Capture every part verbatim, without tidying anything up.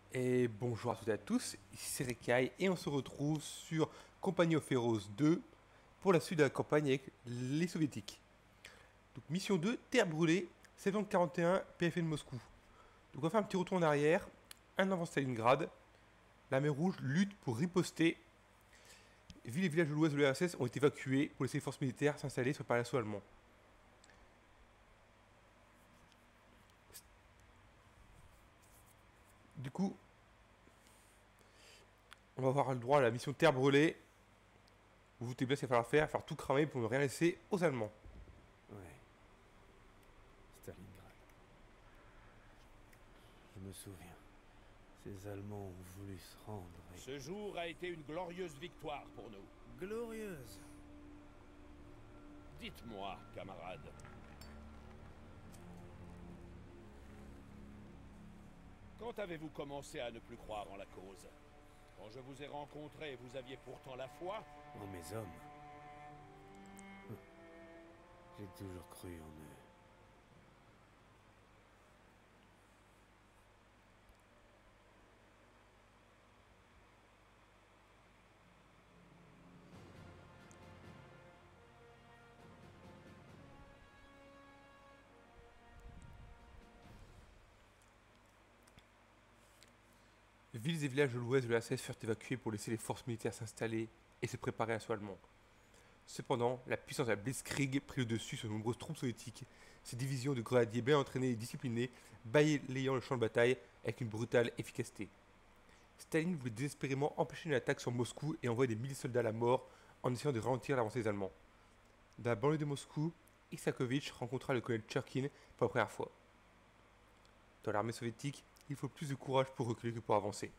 Et bonjour à toutes et à tous, ici c'est Rekai et on se retrouve sur Company of Heroes deux pour la suite de la campagne avec les soviétiques. Donc mission deux, Terre brûlée, septembre quarante et un, P F N Moscou. Donc on va faire un petit retour en arrière, un avant Stalingrad, la mer Rouge lutte pour riposter. Villes et villages de l'ouest de l'U R S S ont été évacués pour laisser les forces militaires s'installer sur par l'assaut allemand. Du coup, on va avoir le droit à la mission Terre brûlée. Vous vous doutez bien ce qu'il va falloir faire, faire tout cramer pour ne rien laisser aux Allemands. Ouais. Stalingrad. Je me souviens. Ces Allemands ont voulu se rendre et... Ce jour a été une glorieuse victoire pour nous. Glorieuse. Dites-moi, camarade. Quand avez-vous commencé à ne plus croire en la cause? Quand je vous ai rencontré, vous aviez pourtant la foi? En mes hommes. J'ai toujours cru en eux. Villes et villages de l'ouest de l'U R S S furent évacués pour laisser les forces militaires s'installer et se préparer à l'assaut allemand. Cependant, la puissance de la Blitzkrieg prit le dessus sur de nombreuses troupes soviétiques. Ces divisions de grenadiers bien entraînés et disciplinés balayant le champ de bataille avec une brutale efficacité. Staline voulait désespérément empêcher une attaque sur Moscou et envoyer des milliers de soldats à la mort en essayant de ralentir l'avancée des Allemands. Dans la banlieue de Moscou, Isakovitch rencontra le colonel Tcherkin pour la première fois. Dans l'armée soviétique, il faut plus de courage pour reculer que pour avancer.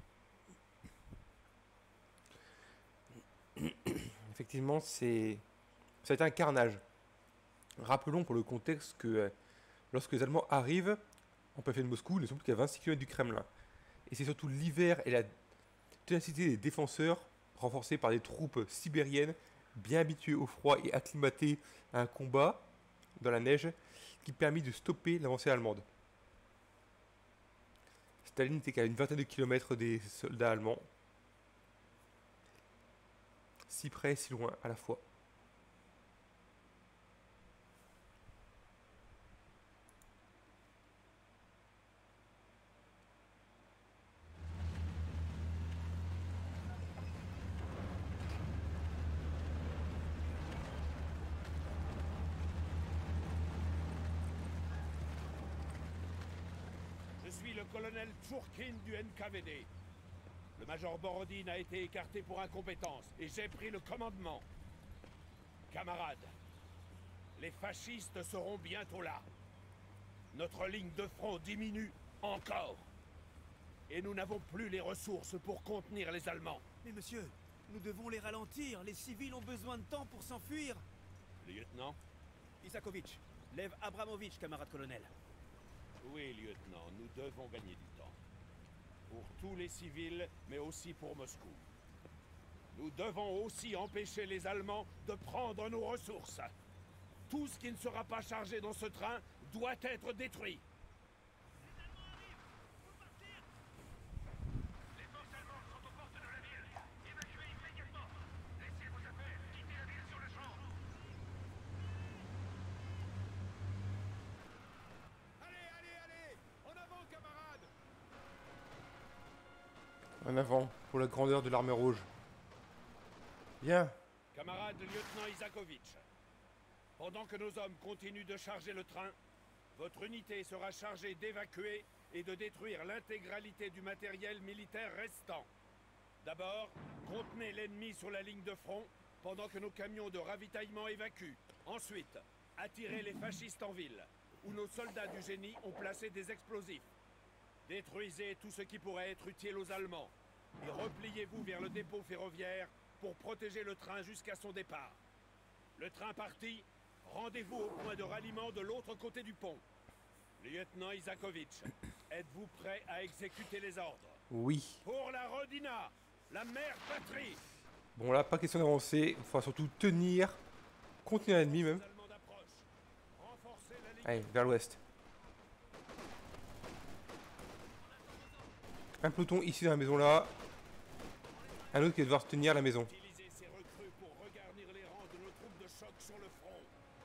Effectivement, c'est... ça a été un carnage. Rappelons pour le contexte que euh, lorsque les Allemands arrivent en P F N Moscou, ils ne sont plus qu'à vingt-six kilomètres du Kremlin. Et c'est surtout l'hiver et la ténacité des défenseurs, renforcés par des troupes sibériennes, bien habituées au froid et acclimatées à un combat dans la neige, qui permit de stopper l'avancée allemande. Staline n'était qu'à une vingtaine de kilomètres des soldats allemands. Si près et si loin à la fois. Je suis le colonel Tchourkin du N K V D. Le major Borodine a été écarté pour incompétence et j'ai pris le commandement. Camarades, les fascistes seront bientôt là. Notre ligne de front diminue encore. Et nous n'avons plus les ressources pour contenir les Allemands. Mais monsieur, nous devons les ralentir. Les civils ont besoin de temps pour s'enfuir. Lieutenant? Isakovitch, lève Abramovitch, camarade colonel. Oui, lieutenant, nous devons gagner du temps. Pour tous les civils, mais aussi pour Moscou. Nous devons aussi empêcher les Allemands de prendre nos ressources. Tout ce qui ne sera pas chargé dans ce train doit être détruit. Les forces allemandes sont aux portes de la ville. Évacuez immédiatement. Laissez vos affaires. Quittez la ville sur le champ. Allez, allez, allez! En avant, camarades! En avant, pour la grandeur de l'armée rouge. Bien. Camarade lieutenant Isakovitch, pendant que nos hommes continuent de charger le train, votre unité sera chargée d'évacuer et de détruire l'intégralité du matériel militaire restant. D'abord, contenez l'ennemi sur la ligne de front pendant que nos camions de ravitaillement évacuent. Ensuite, attirez les fascistes en ville, où nos soldats du génie ont placé des explosifs. Détruisez tout ce qui pourrait être utile aux Allemands et repliez-vous vers le dépôt ferroviaire pour protéger le train jusqu'à son départ. Le train parti, rendez-vous au point de ralliement de l'autre côté du pont. Lieutenant Isakovitch, êtes-vous prêt à exécuter les ordres? Oui. Pour la Rodina, la mère patrie! Bon là, pas question d'avancer. Il faudra surtout tenir. Contenir l'ennemi même. Les Allemands d'approche. Renforcez la ligne. Allez, vers l'ouest. Un peloton ici dans la maison là. Un autre qui va devoir tenir la maison. Utilisez ces recrues pour regarnir les rangs de nos troupes de choc sur le front.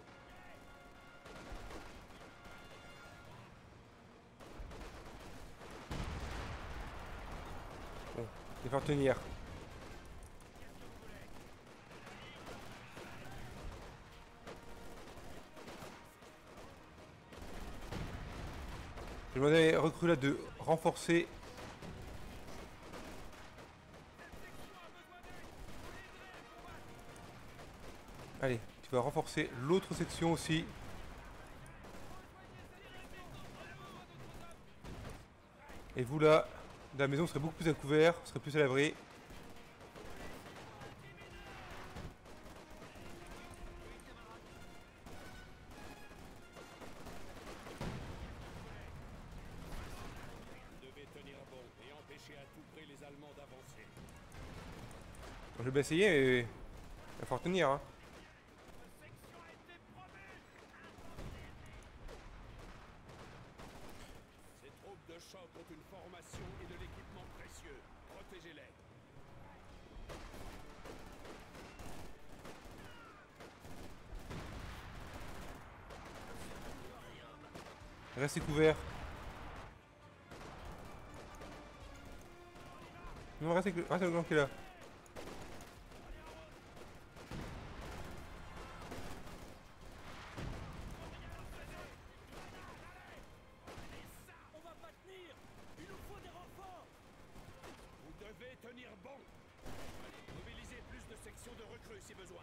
Bon, il va falloir tenir. Je demandais aux recrues là de renforcer. Allez, tu vas renforcer l'autre section aussi. Et vous là, la maison serait beaucoup plus à couvert, serait plus à l'abri. Vous devez tenir bon et empêcher à tout prix les Allemands d'avancer. Bon, je vais bien essayer, mais il va falloir tenir. Hein. Ces troupes de choc ont une formation et de l'équipement précieux. Protégez-les. Restez couverts. Non, restez avec le, restez avec le blanc qui est là. On va pas tenir. Il nous faut des renforts. Vous devez tenir bon. Mobilisez plus de sections de recrues si besoin.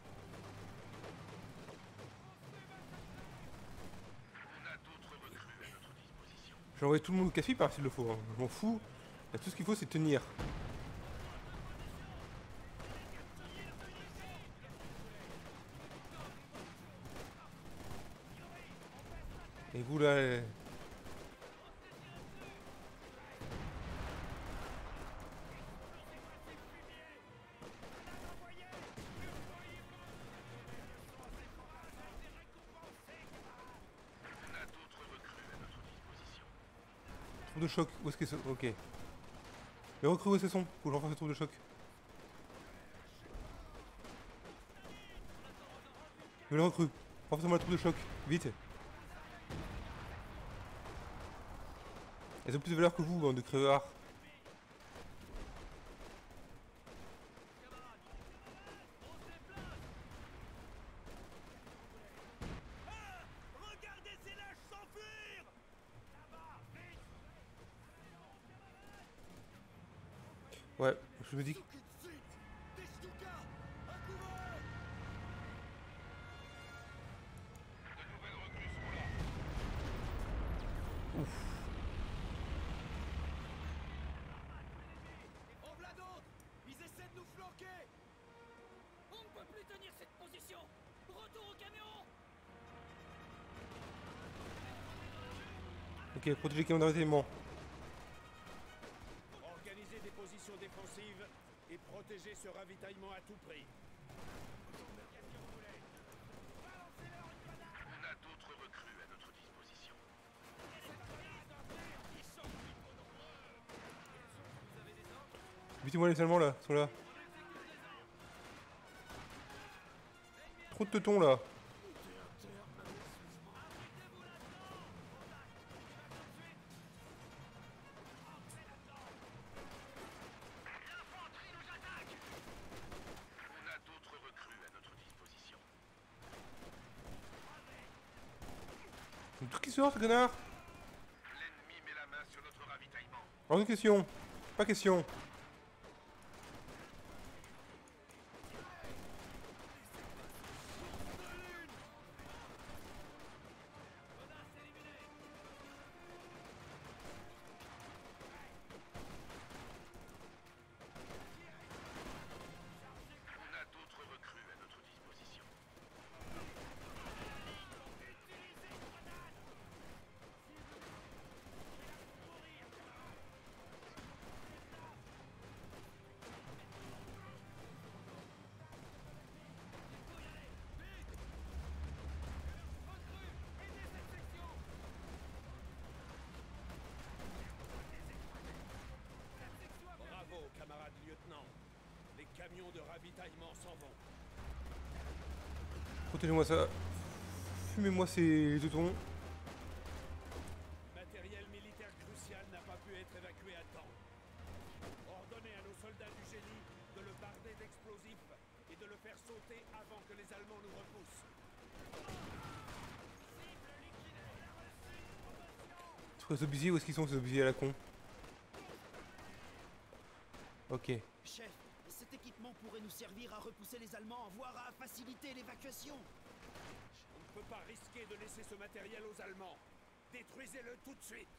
On a d'autres recrues à notre disposition. Je vais envoyer tout le monde au café par s'il le faut. Hein. Je m'en fous. Là, tout ce qu'il faut, c'est tenir. Et vous là. euh, On a d'autres recrues à notre disposition. Troupe de choc, où est-ce qu'ils sont? Ok. Les recrues, où est-ce qu'elles sont? Faut que je renforce les troupes de choc. Nouvelle recrue. Renforcez-moi la troupe de choc. Vite. Elles ont plus de valeur que vous, bande de crevards. Regardez ces lâches s'enfuir. Ouais, je me dis que... Des Stuka. À couvert. De nouvelles recrues sont là. En voilà d'autres. Ils essaient de nous flanquer. On ne peut plus tenir cette position. Retour au camion. Ok, protégez les camions de ravitaillement. Organisez des positions défensives et protégez ce ravitaillement à tout prix. On a d'autres recrues à notre disposition. Butez-moi les Allemands là, ils sont là. Trop de teutons là. L'infanterie nous attaque. On a d'autres recrues à notre disposition. Tout qui sort ce connard. L'ennemi met la main sur notre ravitaillement. Hors de question. Pas question. On a d'autres recrues à notre disposition. camions de ravitaillement s'en vont. Protégez-moi ça. Fumez-moi ces teutons. Matériel militaire crucial n'a pas pu être évacué à temps. Ordonnez à nos soldats du génie de le barder d'explosifs et de le faire sauter avant que les Allemands nous repoussent. Les obusiers, où est-ce qu'ils sont ces obusiers à la con? Ok. Chef, cet équipement pourrait nous servir à repousser les Allemands, voire à faciliter l'évacuation. On ne peut pas risquer de laisser ce matériel aux Allemands. Détruisez-le tout de suite.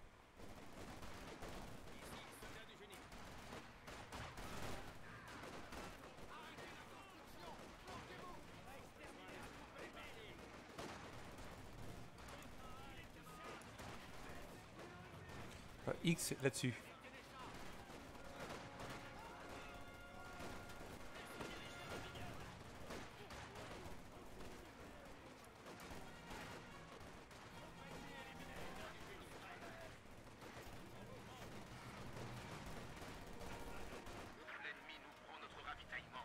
Ah, X là-dessus. L'ennemi nous prend notre ravitaillement.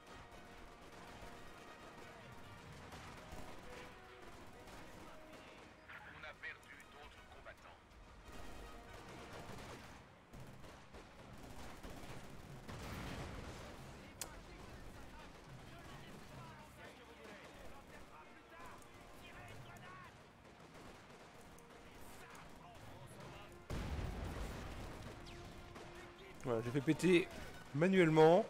On a perdu d'autres combattants. Voilà, j'ai fait péter manuellement.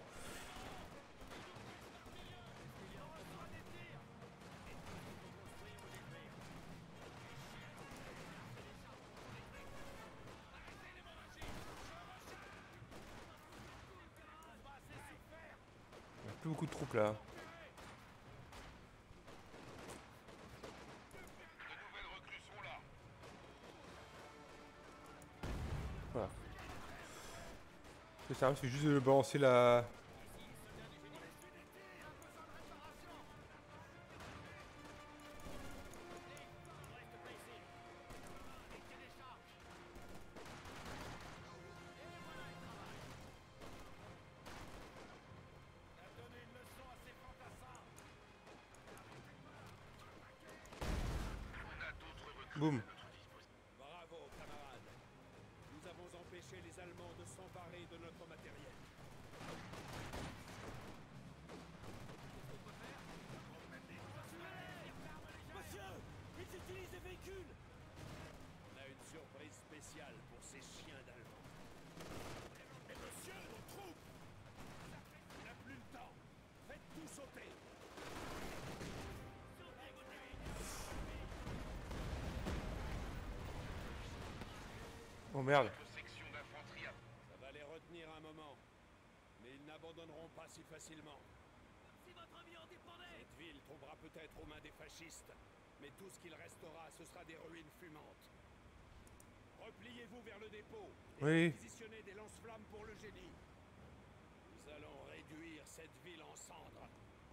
Il n'y a plus beaucoup de troupes là. De nouvelles recrues sont là. Voilà. C'est ça, c'est juste de balancer la... On a d'autres recrues Boum. à notre disposition. Bravo, camarades. Nous avons empêché les Allemands de s'emparer de notre matériel. Monsieur, ils utilisent des véhicules. On a une surprise spéciale pour ces chiens d'Allemands. Mais monsieur, nos troupes! On n'a plus le temps. Faites tout sauter. Oh merde. Notre section d'infanterie a... Ça va les retenir un moment. Mais ils n'abandonneront pas si facilement. Si votre vie en dépendait. Cette ville tombera peut-être aux mains des fascistes. Mais tout ce qu'il restera, ce sera des ruines fumantes. Repliez-vous vers le dépôt et Oui. réquisitionnez des lance-flammes pour le génie. Nous allons réduire cette ville en cendres.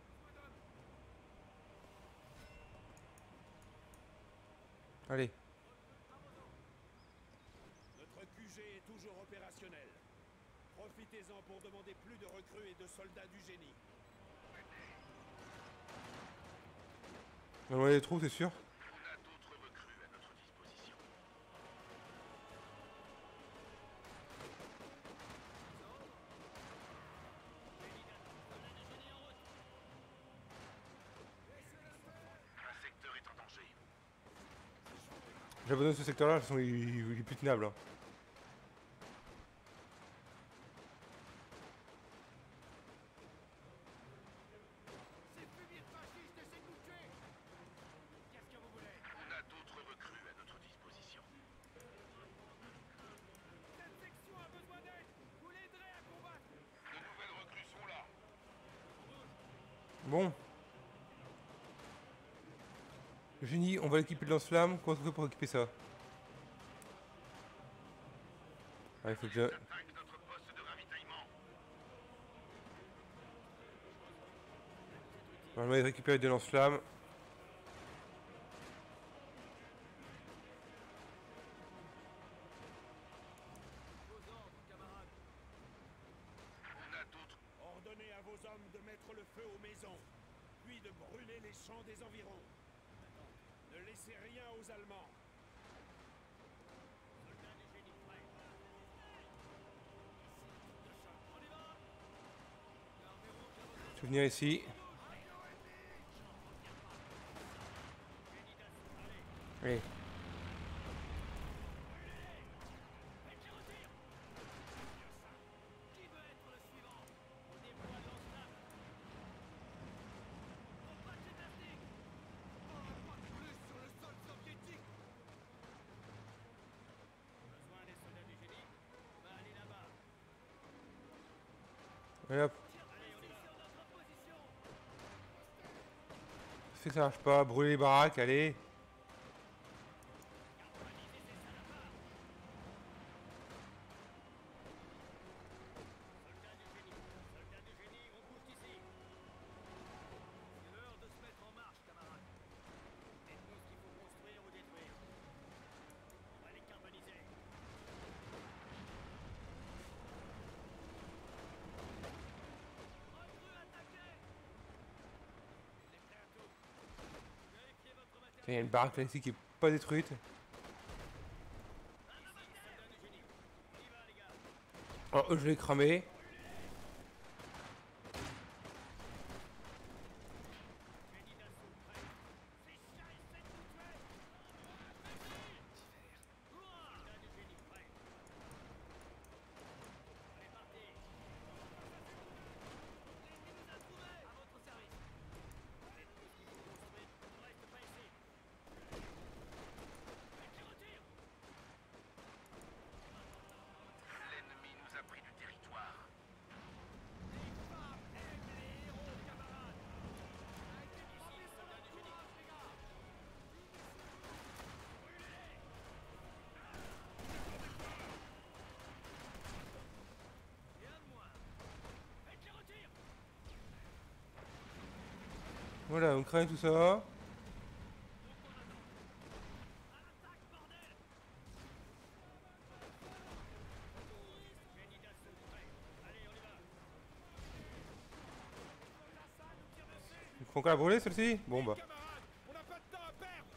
Allez. Notre Q G est toujours opérationnel. Profitez-en pour demander plus de recrues et de soldats du génie. On a les trous, c'est sûr. On a d'autres recrues à notre disposition. Un secteur est en danger. J'abandonne ce secteur-là, de toute façon, il, il est plus tenable. Hein. Qu'est-ce que vous voulez? On a d'autres recrues à notre disposition. Cette section a besoin d'aide. Vous l'aiderez à combattre. De nouvelles recrues sont là. Bon. Le génie, on va l'équiper de lance-flamme. Comment est-ce qu'on fait pour équiper ça? Ah, il faut que je... Attaque notre poste de ravitaillement. On va récupérer des lance-flammes. Ordonnez à vos hommes feu aux maisons, puis de brûler les champs des environs. Ne laissez rien aux Allemands. Je vais venir ici. Allez. Et hop. Ça fait que ça marche pas. Brûler les baraques, allez. Il y a une baraque là ici qui est pas détruite. Oh, je l'ai cramé. L'ennemi nous a pris du territoire. Voilà, on crée tout ça. Il faut encore la brûler celle-ci? Bon bah. Camarades, on n'a pas de temps à perdre.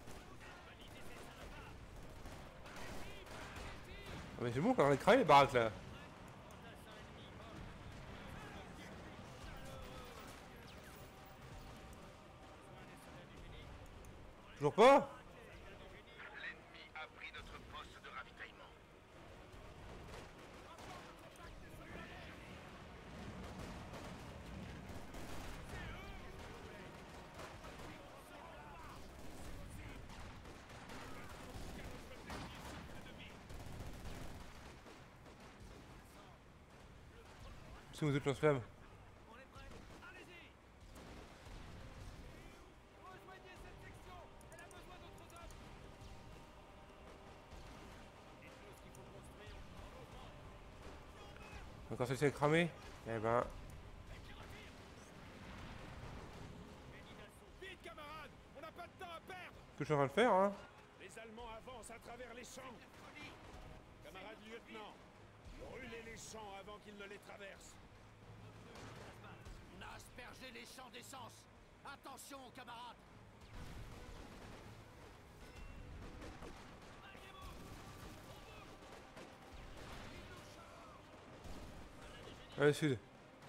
Ah mais c'est bon, on a cramé les baraques là. Toujours pas? L'ennemi a pris notre poste de ravitaillement. Si vous êtes lance-flamme. Encore celle-ci est cramée? Eh ben. Vite, camarades, on n'a pas de temps à perdre. Ce que je suis en train de faire, hein. Les Allemands avancent à travers les champs. Camarade lieutenant, brûlez les champs avant qu'ils ne les traversent. On a aspergé les champs d'essence. Attention, camarades. Allez, sud.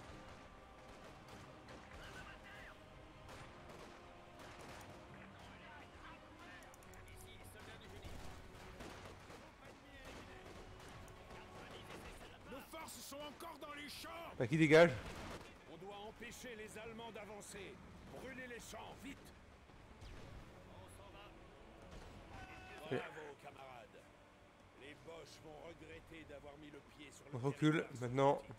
Nos forces sont encore dans les champs. Bah, qui dégage? On doit empêcher les Allemands d'avancer. Brûlez les champs, vite. Bravo, camarades. Les Boches vont regretter d'avoir mis le pied sur le On recule territoire maintenant. soviétique.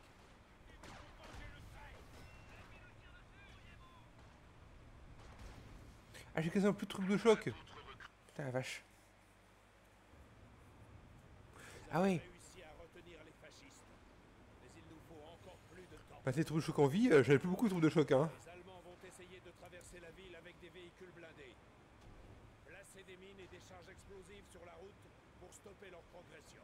Ah, j'ai quasiment plus de troupes de choc. Putain la vache. Ah oui. Réussi à retenir les fascistes. Mais il nous faut encore plus de temps. Bah, les troupes de choc en vie, euh, j'avais plus beaucoup de troupes de choc, hein. Les Allemands vont essayer de traverser la ville avec des véhicules blindés. Placez des mines et des charges explosives sur la route pour stopper leur progression.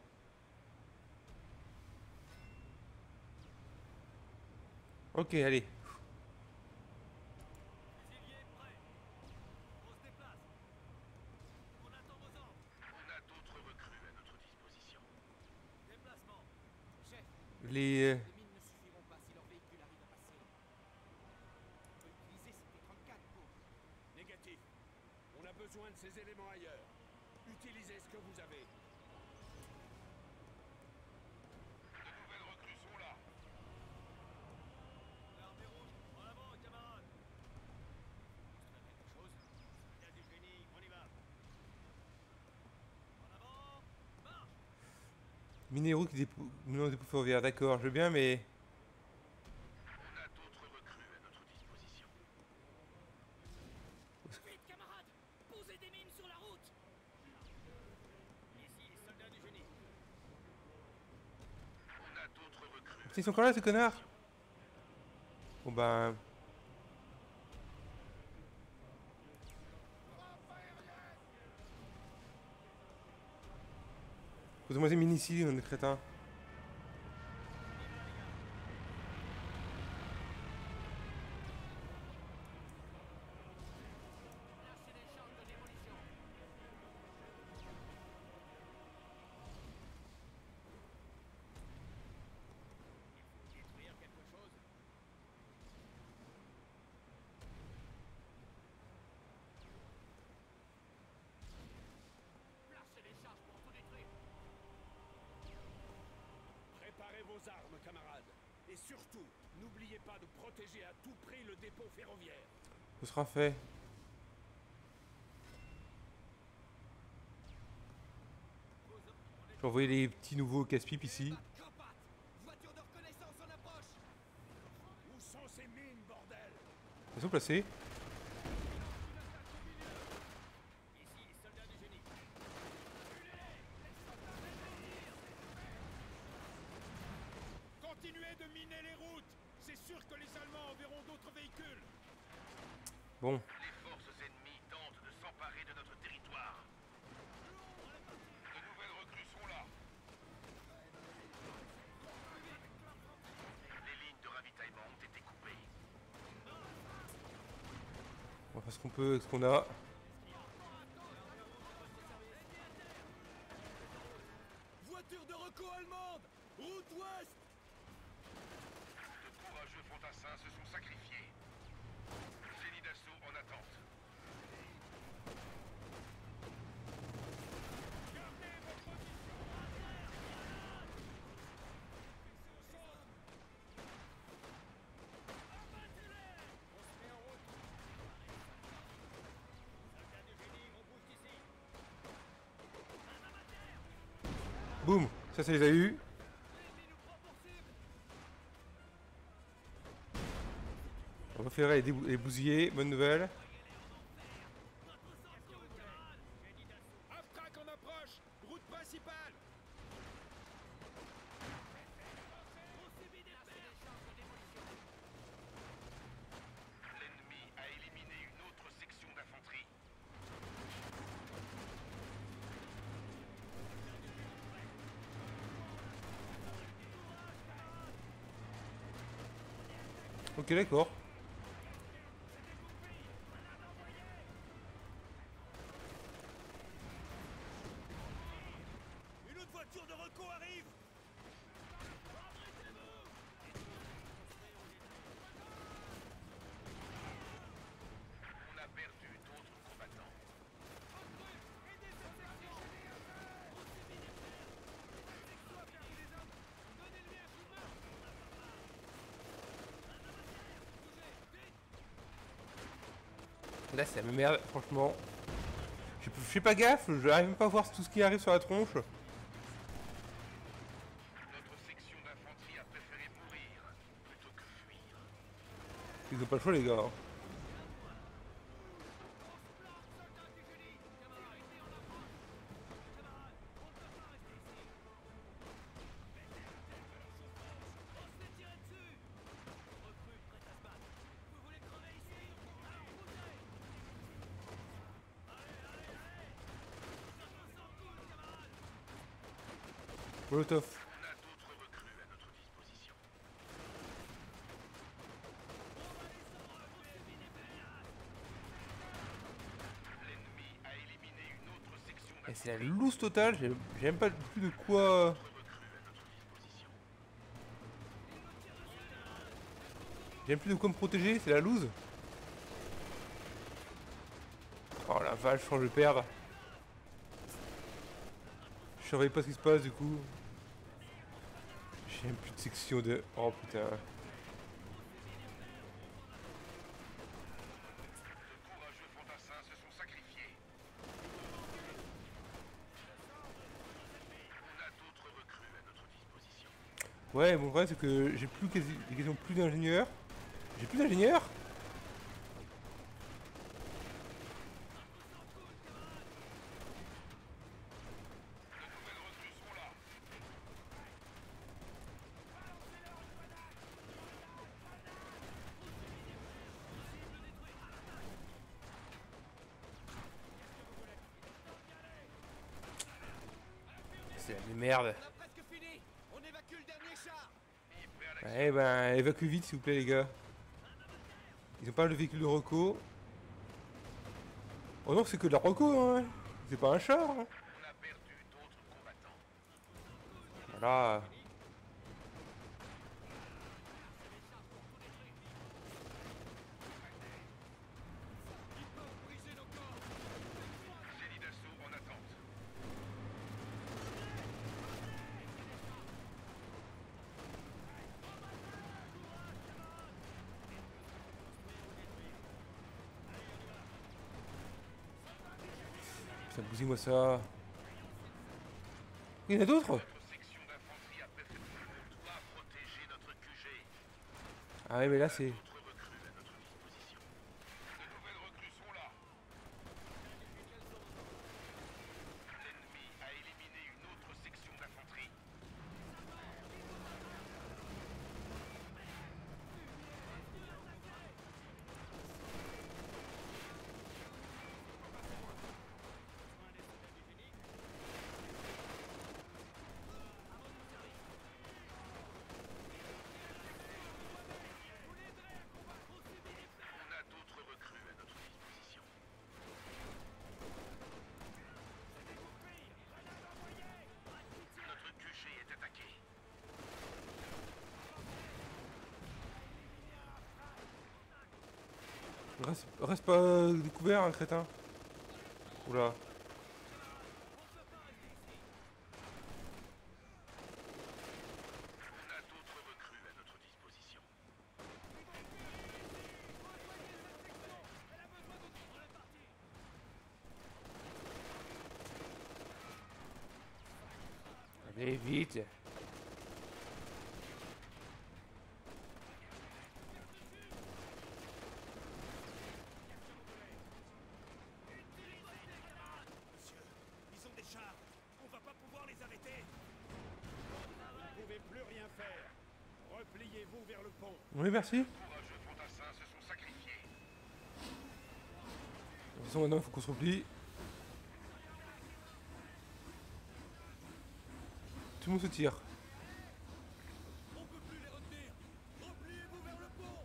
Ok, allez. Les... Les mines ne suffiront pas si leur véhicule arrive à passer. On peut utiliser ces T trente-quatre pour... Négatif. On a besoin de ces éléments ailleurs. Utilisez ce que vous avez. De nouvelles recrues sont là. L'armée rouge, en avant, camarades. Quelque chose. Il y a du génie, on y va. En avant, marche. Minéraux qui dépôt... Non, dépôt ferroviaire, d'accord, je veux bien, mais... On a d'autres recrues à notre disposition. Vite, camarades, posez des mines sur la route. Ici, les soldats du génie. On a d'autres recrues. Ils sont encore là, ces connards? Bon ben... Posez-moi des mines ici, on est crétins. Lâchez des charges de démolition. Détruire quelque chose. Lâchez des charges pour tout détruire. Préparez vos armes, camarades. Et surtout, n'oubliez pas de protéger à tout prix le dépôt ferroviaire. Ce sera fait. Je vais envoyer les petits nouveaux casse-pipes ici. Crapatte, voiture de reconnaissance en approche. Où sont ces mines, bordel? Ils sont placés. Ici, les soldats du génie. Continuez de miner les routes. C'est sûr que les Allemands enverront d'autres véhicules. Bon. Les forces ennemies tentent de s'emparer de notre territoire. De nouvelles recrues sont là. Les lignes de ravitaillement ont été coupées. On va faire ce qu'on peut avec ce qu'on a. Voiture de reco allemande. Route ouest. De courageux fantassins se sont sacrifiés. Génie d'assaut en attente. Boum. Ça, ça les a eu. On va faire les, débou- les bousiller. Bonne nouvelle. Aftrac en approche. Route principale. L'ennemi a éliminé une autre section d'infanterie. Ok, d'accord. Une autre voiture de reco arrive. On a perdu d'autres combattants. Là, c'est la merde, franchement. Je je fais pas gaffe, je n'arrive même pas à voir tout ce qui arrive sur la tronche. Notre section d'infanterie a préféré mourir plutôt que fuir. Ils ont pas le choix, les gars. Molotov. On a d'autres recrues à notre disposition. L'ennemi a éliminé une autre section Et c'est d'infanterie. la loose totale, j'ai j'ai même pas plus de quoi. D'autres recrues à notre disposition. J'ai même plus de quoi me protéger, c'est la loose. Oh la vache, je crois que je vais perdre. Je surveille pas ce qui se passe du coup. J'ai même plus de section de... Oh putain. De courageux fantassins se sont sacrifiés. On a d'autres recrues à notre disposition. Ouais, bon, le problème c'est que j'ai plus quasi... j'ai quasiment plus d'ingénieurs. J'ai plus d'ingénieurs. De nouvelles recrues sont là. C'est la merde. On a presque fini. On évacue le dernier char. Et prêt à l'action. Eh ben, évacuez vite s'il vous plaît les gars. Ils ont pas le véhicule de Rocco. Oh non, c'est que de la Rocco, hein. C'est pas un char, hein. On a perdu d'autres combattants. Voilà. Génie d'assaut en attente. Putain, bousez-moi ça. Il y en a d'autres? Notre section d'infanterie à Perfecto doit protéger notre Q G. Ah ouais, mais là c'est... D'autres recrues à notre disposition. De nouvelles recrues sont là. L'ennemi a éliminé une autre section d'infanterie. On a d'autres recrues à notre disposition. Notre Q G est attaqué. Reste, reste pas découvert, hein, crétin. Oula. On a d'autres recrues à notre disposition. Allez, vite. Ils ont des chars. On va pas pouvoir les arrêter. Vous ne pouvez plus rien faire. Repliez-vous vers le pont. Oui, merci. De Courageux fantassins se sont sacrifiés. toute façon, maintenant il faut qu'on se replie. Tout le monde se tire. On peut plus les retenir. Repliez-vous vers le pont.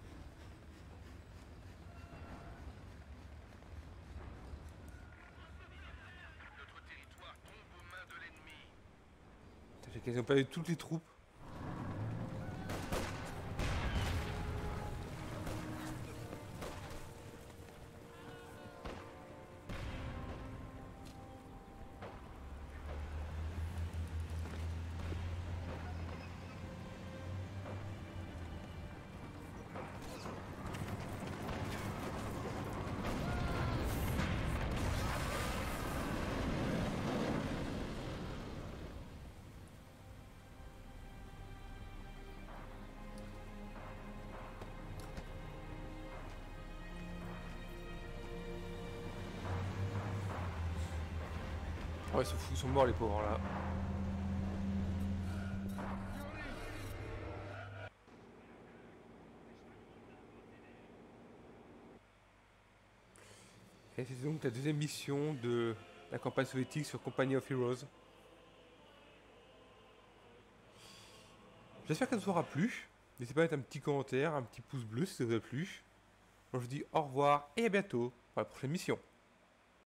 Notre territoire tombe aux mains de l'ennemi. Putain, j'ai quasiment pas eu toutes les troupes. Ouais, ils sont fous, ils sont morts les pauvres là. Et c'est donc la deuxième mission de la campagne soviétique sur Company of Heroes. J'espère qu'elle vous aura plu. N'hésitez pas à mettre un petit commentaire, un petit pouce bleu si ça vous a plu. Moi je vous dis au revoir et à bientôt pour la prochaine mission.